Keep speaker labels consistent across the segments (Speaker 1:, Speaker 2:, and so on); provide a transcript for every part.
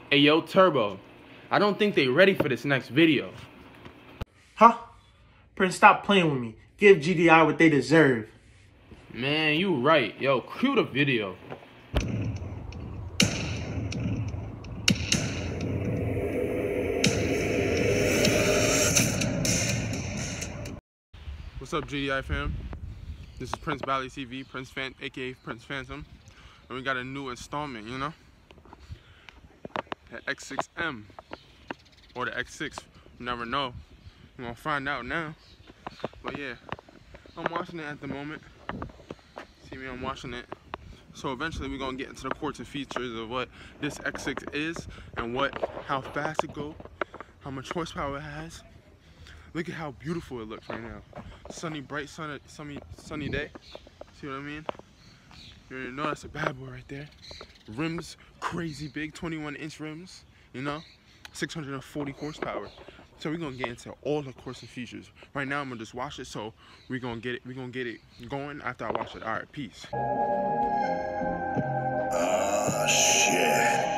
Speaker 1: Hey yo, Turbo, I don't think they ready for this next video.
Speaker 2: Huh? Prince, stop playing with me. Give GDI what they deserve.
Speaker 1: Man, you right. Yo, cue the video. What's up, GDI fam? This is Prince Valley TV, aka Prince Phantom, and we got a new installment, you know? The X6 M, or the X6, you never know. We're gonna find out now. But yeah, I'm watching it at the moment. See me, I'm watching it. So eventually we're gonna get into the quirks and features of what this X6 is and how fast it goes, how much horsepower it has. Look at how beautiful it looks right now. Sunny, bright, sunny day. See what I mean? You already know that's a bad boy right there. Rims, crazy big, 21-inch rims, you know? 640 horsepower. So we're gonna get into all the quirks and features. Right now I'm gonna just watch it, so we're gonna get it going after I watch it. Alright, peace.
Speaker 3: Oh shit.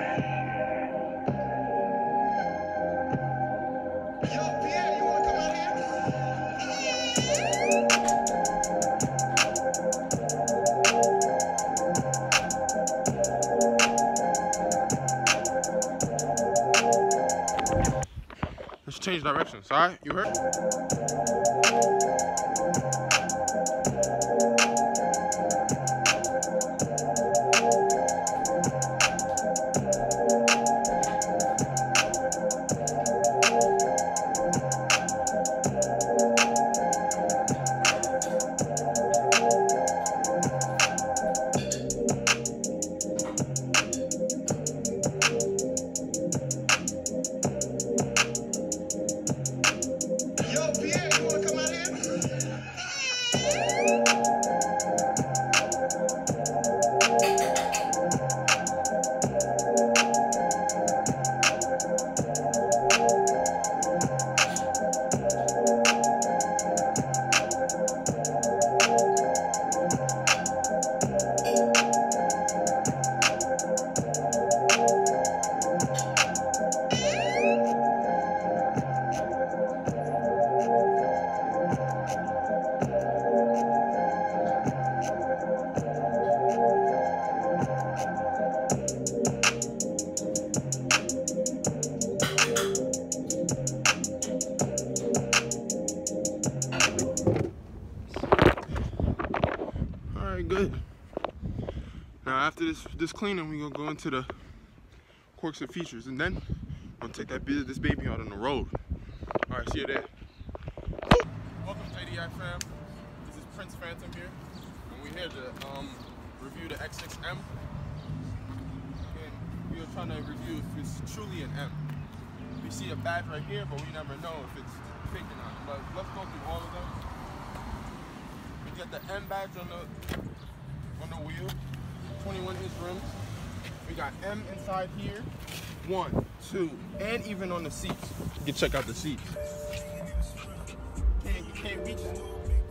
Speaker 1: Let's change directions, alright? You heard? Good. Now after this cleaning, we're gonna go into the quirks and features, and then we're gonna take this baby out on the road. All right, see you there. Welcome to GDI fam. This is Prince Phantom here, and we're here to review the X6 M. And we are trying to review if it's truly an M. We see a badge right here, but we never know if it's fake or not. But let's go through all of them. We got the M badge on the wheel, 21-inch rims. We got M inside here, 1, 2, and even on the seats. You can check out the seats. You can't reach it.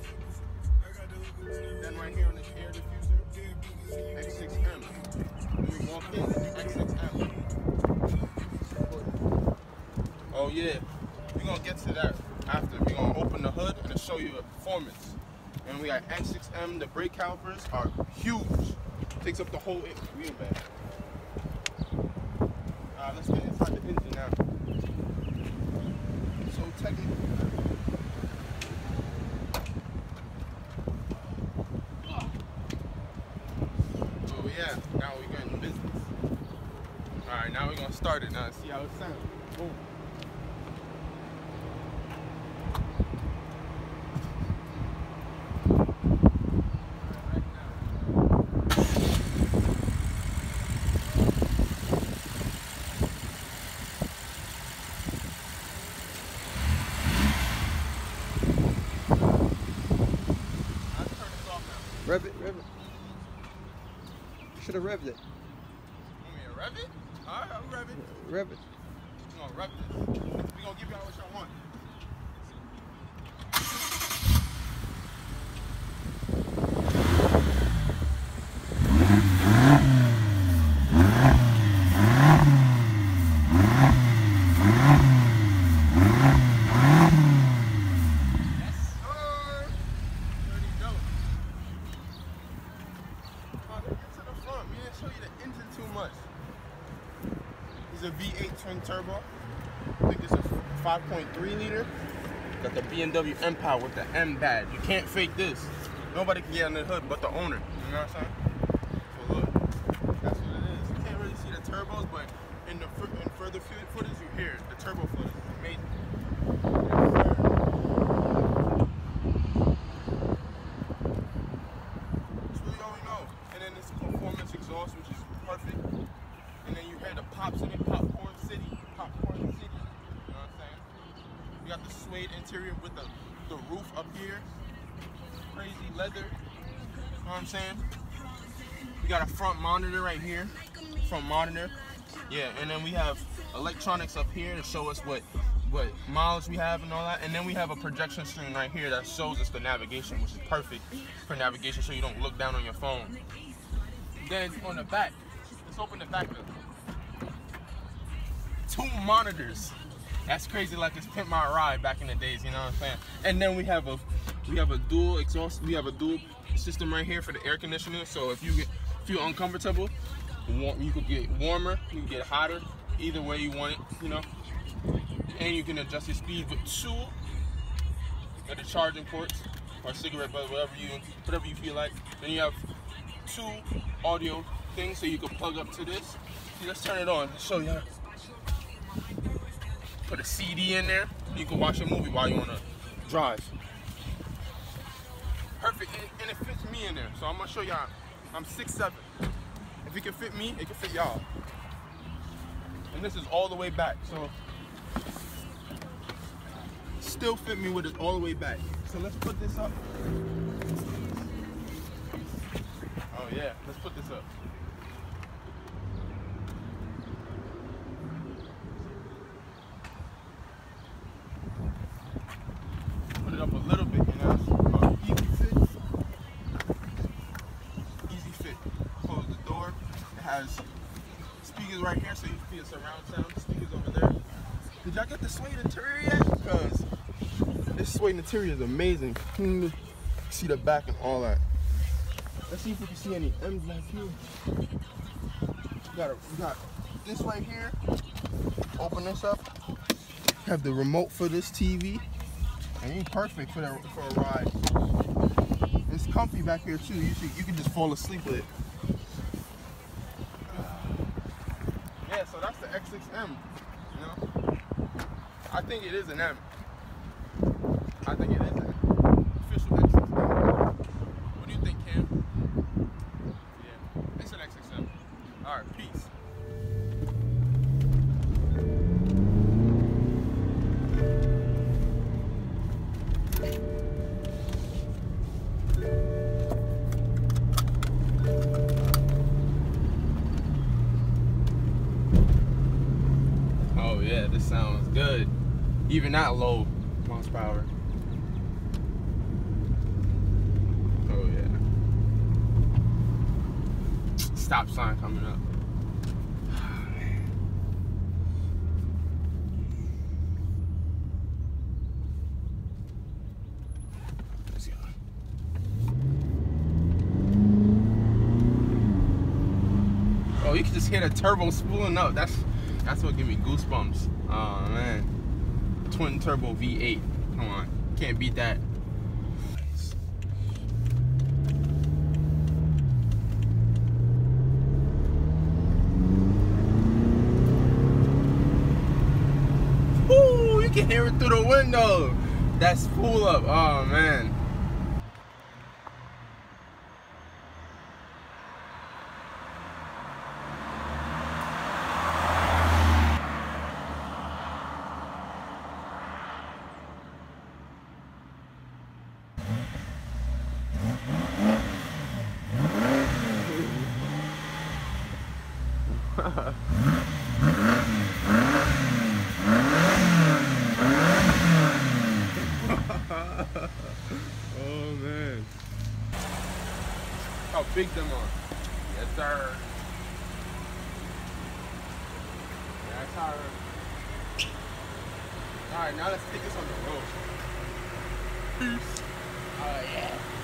Speaker 1: Then right here on this air diffuser, X6 M. When we walk in, X6 M. Oh yeah, we're gonna get to that after. We're gonna open the hood and show you the performance. And we got X6 M, the brake calipers are huge. Takes up the whole wheelbase. Let's get inside the engine now. So technical. Oh yeah, now we're getting business. Alright, now we're gonna start it now and see how it sounds. Boom.
Speaker 4: Rev it, rev it. You should have revved it.
Speaker 1: You want me to rev it? Alright, I'll rev it.
Speaker 4: Rev it.
Speaker 1: We're gonna rev this. We're gonna give y'all what y'all want. is a V8 twin turbo. I think it's a 5.3 liter. Got the BMW M power with the M badge. You can't fake this. Nobody can get on the hood but the owner. You know what I'm saying? So look, that's what it is. You can't really see the turbos, but in further footage, you hear it. The turbo footage is amazing. That's really all we know. And then this performance exhaust, which is perfect. And then you hear the pops in it, popcorn city. You know what I'm saying? We got the suede interior with the roof up here. Crazy leather. You know what I'm saying? We got a front monitor right here. Front monitor. Yeah, and then we have electronics up here to show us what mileage we have and all that. And then we have a projection screen right here that shows us the navigation, which is perfect for navigation so you don't look down on your phone. Then on the back, let's open the back up. 2 monitors. That's crazy, like it's Pimp My Ride back in the days, you know what I'm saying? And then we have a dual exhaust, we have a dual system right here for the air conditioning. So if you feel uncomfortable, you could get warmer, you can get hotter, either way you want it, you know. And you can adjust your speed with 2 of the charging ports or cigarette butts, whatever you feel like. Then you have 2 audio things so you can plug up to this. See, let's turn it on, show you. Put a CD in there, you can watch a movie while you're on a drive. Perfect, and it fits me in there. So I'm gonna show y'all, I'm 6'7". If it can fit me, it can fit y'all. And this is all the way back, so still fit me with it all the way back. So let's put this up. Oh yeah, let's put this up. Put it up a little bit, you know. Easy fit. Easy fit. Close the door. It has speakers right here, so you feel surround sound. Speakers over there. Did y'all get the suede interior yet? Because this suede interior is amazing. See the back and all that. Let's see if we can see any M's back here. We got this right here. Open this up. Have the remote for this TV. And it's perfect for a ride. It's comfy back here too. You can just fall asleep with it. Yeah, so that's the X6 M. You know, I think it is an M. I think it is an official X6 M. What do you think, Cam? Yeah, it's an X6 M. All right, peace. Oh yeah, this sounds good. Even that low miles per hour. Oh yeah. Stop sign coming up. Oh, man. Let's go. Oh, you can just hear the turbo spooling up. That's what give me goosebumps. Oh man. Twin turbo V8. Come on. Can't beat that. Woo! You can hear it through the window. That's full up. Oh man. Oh man. How big them are. Yes sir. That's how. Alright, now let's take this on the road. Peace. Oh yeah.